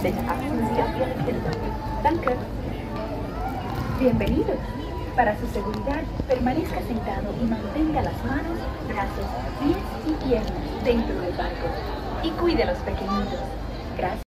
Bitte achten Sie auf Ihre Kinder. Danke. Bienvenidos. Para su seguridad, permanezca sentado y mantenga las manos, brazos, pies y piernas dentro del barco. Y cuide a los pequeñitos. Gracias.